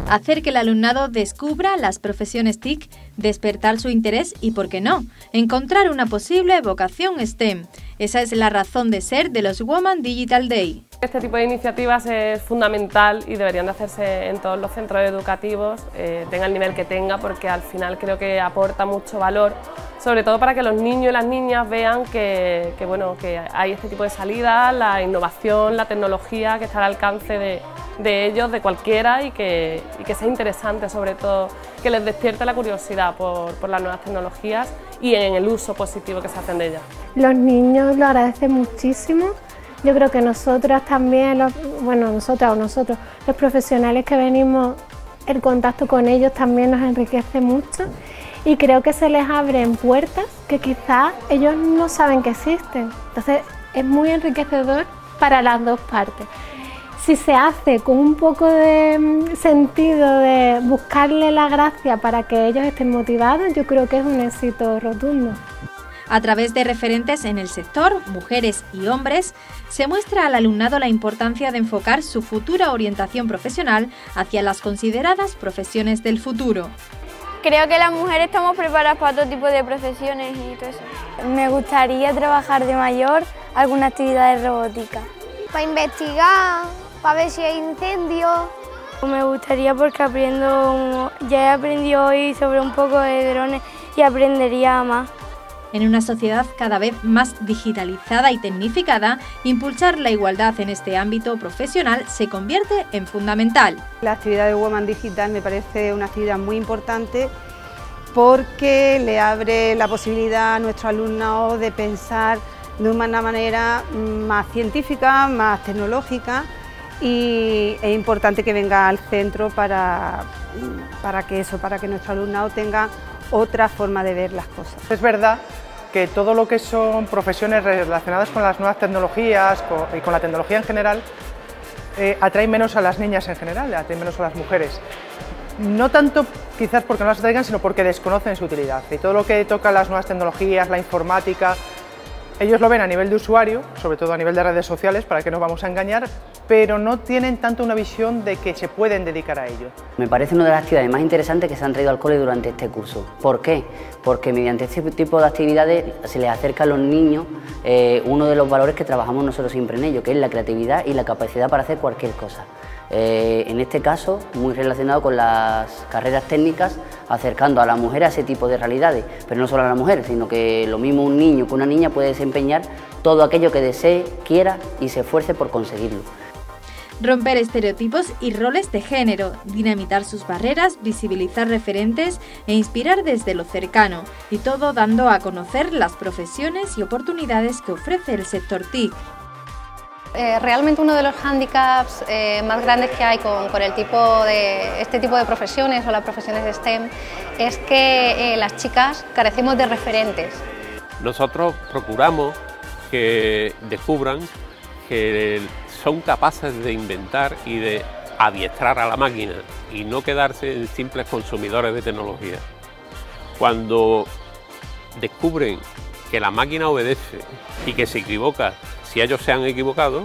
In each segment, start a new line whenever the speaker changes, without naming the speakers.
hacer que el alumnado descubra las profesiones TIC, despertar su interés y, ¿por qué no?, encontrar una posible vocación STEM. Esa es la razón de ser de los Women Digital Day.
Este tipo de iniciativas es fundamental y deberían de hacerse en todos los centros educativos, tenga el nivel que tenga, porque al final creo que aporta mucho valor, sobre todo para que los niños y las niñas vean que hay este tipo de salidas, la innovación, la tecnología que está al alcance de ellos, de cualquiera, y que sea interesante, sobre todo que les despierte la curiosidad por las nuevas tecnologías y en el uso positivo que se hacen de ellas.
Los niños lo agradecen muchísimo. Yo creo que nosotras también, los profesionales que venimos, el contacto con ellos también nos enriquece mucho y creo que se les abren puertas que quizás ellos no saben que existen. Entonces es muy enriquecedor para las dos partes. Si se hace con un poco de sentido de buscarle la gracia para que ellos estén motivados, yo creo que es un éxito rotundo.
A través de referentes en el sector, mujeres y hombres, se muestra al alumnado la importancia de enfocar su futura orientación profesional hacia las consideradas profesiones del futuro.
Creo que las mujeres estamos preparadas para todo tipo de profesiones y todo eso. Me gustaría trabajar de mayor alguna actividad de robótica.
Para investigar, para ver si hay incendios.
Me gustaría porque ya he aprendido hoy sobre un poco de drones y aprendería más.
En una sociedad cada vez más digitalizada y tecnificada, impulsar la igualdad en este ámbito profesional se convierte en fundamental.
La actividad de Women Digital me parece una actividad muy importante porque le abre la posibilidad a nuestro alumnado de pensar de una manera más científica, más tecnológica, y es importante que venga al centro para que nuestro alumnado tenga otra forma de ver las cosas.
Es verdad que todo lo que son profesiones relacionadas con las nuevas tecnologías y con la tecnología en general atrae menos a las niñas en general, atrae menos a las mujeres. No tanto quizás porque no las atraigan, sino porque desconocen su utilidad. Y todo lo que toca las nuevas tecnologías, la informática, ellos lo ven a nivel de usuario, sobre todo a nivel de redes sociales, para que no vamos a engañar, pero no tienen tanto una visión de que se pueden dedicar a ello.
Me parece una de las actividades más interesantes que se han traído al cole durante este curso. ¿Por qué? Porque mediante este tipo de actividades se les acerca a los niños uno de los valores que trabajamos nosotros siempre en ello, que es la creatividad y la capacidad para hacer cualquier cosa. En este caso, muy relacionado con las carreras técnicas, acercando a la mujer a ese tipo de realidades, pero no solo a la mujer, sino que lo mismo un niño que una niña puede desempeñar todo aquello que desee, quiera y se esfuerce por conseguirlo.
Romper estereotipos y roles de género, dinamitar sus barreras, visibilizar referentes e inspirar desde lo cercano, y todo dando a conocer las profesiones y oportunidades que ofrece el sector TIC.
Realmente uno de los hándicaps más grandes que hay con este tipo de profesiones o las profesiones de STEM es que las chicas carecemos de referentes.
Nosotros procuramos que descubran que son capaces de inventar y de adiestrar a la máquina y no quedarse en simples consumidores de tecnología. Cuando descubren que la máquina obedece y que se equivoca si ellos se han equivocado,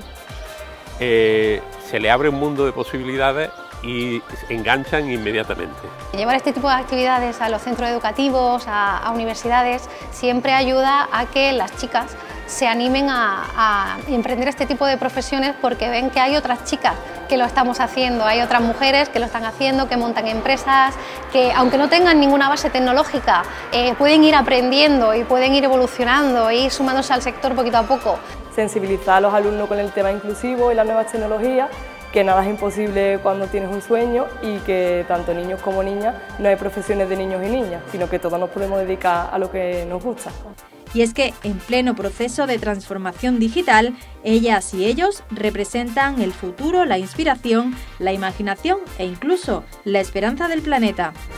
se le abre un mundo de posibilidades y enganchan inmediatamente.
Llevar este tipo de actividades a los centros educativos, a universidades, siempre ayuda a que las chicas se animen a emprender este tipo de profesiones porque ven que hay otras chicas que lo estamos haciendo, hay otras mujeres que lo están haciendo, que montan empresas, que aunque no tengan ninguna base tecnológica, pueden ir aprendiendo y pueden ir evolucionando e ir sumándose al sector poquito a poco.
Sensibilizar a los alumnos con el tema inclusivo y las nuevas tecnologías, que nada es imposible cuando tienes un sueño y que tanto niños como niñas no hay profesiones de niños y niñas, sino que todos nos podemos dedicar a lo que nos gusta.
Y es que, en pleno proceso de transformación digital, ellas y ellos representan el futuro, la inspiración, la imaginación e incluso la esperanza del planeta.